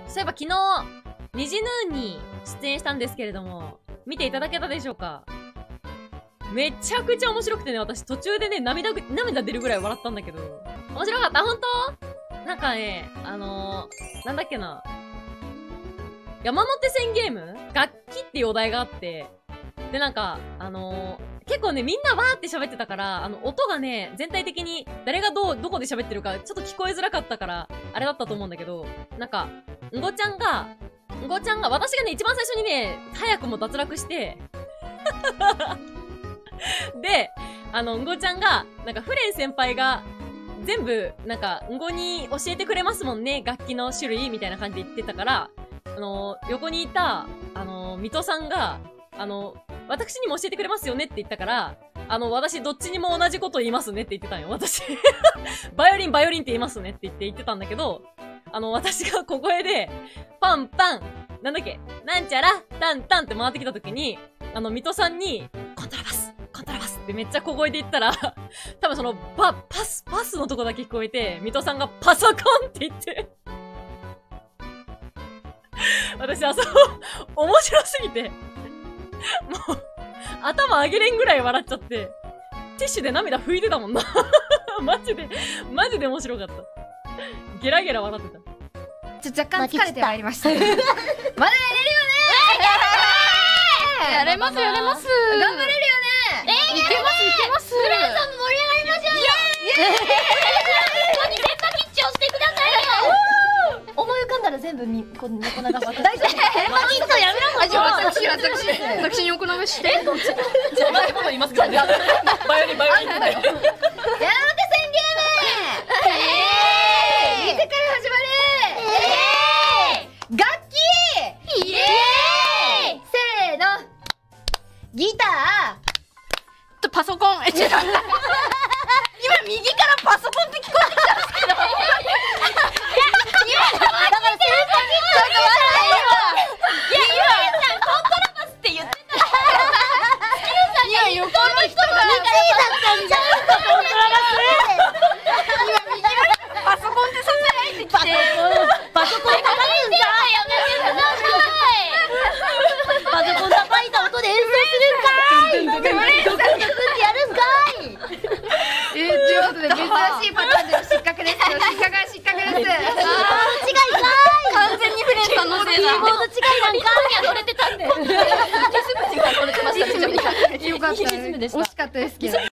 そういえば昨日、ニジヌーに出演したんですけれども、見ていただけたでしょうか？めちゃくちゃ面白くてね、私途中でね、涙出るぐらい笑ったんだけど。面白かった？本当？なんかね、なんだっけな。山手線ゲーム？楽器っていうお題があって、で、なんか、結構ね、みんなわーって喋ってたから、音がね、全体的に誰がどこで喋ってるか、ちょっと聞こえづらかったから、あれだったと思うんだけど、なんか、んごちゃんが、私がね、一番最初にね、早くも脱落して、で、んごちゃんが、なんか、フレン先輩が、全部、なんか、んごに教えてくれますもんね、楽器の種類みたいな感じで言ってたから、横にいた、水戸さんが、私にも教えてくれますよねって言ったから、私どっちにも同じこと言いますねって言ってたんよ、私。バイオリンって言いますねって言ってたんだけど、私が小声で、パンパン、なんだっけ、なんちゃら、タンタンって回ってきた時に、水戸さんに、コントラバスってめっちゃ小声で言ったら、多分その、パスのとこだけ聞こえて、水戸さんがパソコンって言って、私面白すぎて、もう、頭上げれんぐらい笑っちゃって、ティッシュで涙拭いてたもんな。マジで面白かった。ゲラゲラ笑ってた。 若干疲れてまいりました。まだやれるよねー。やれます。頑張れるよね。いけます。フレンさんも盛り上がりましょうよ。ここに電波キッチンをしてくださいよ。思い浮かんだら全部こう横流し。大丈夫。電波キッチンやめろ。私に横流しして。同じこと言いますけどね。バイオリンだよ。山手線ゲーム。店から始まる。楽器。イエーイ。せーの。ギターとパソコン。今右からパソコンって聞こえてきたんですけど。今だから先生コントラバスって言ってた。今横の人が2回だったんじゃん。コントラバス。今右のパソコンってさせられてきて。パソコン叩くんかい。やめてください。パソコン叩いた音で演奏するんかい。ドクドクってやるんかい。ということで珍しいパターンでの失格です。失格です。完全にフレンさんのせいだ。キーボード違いなんかい。乗れてたんで。リズムが乗れてましたね。よかった。惜しかったですけど。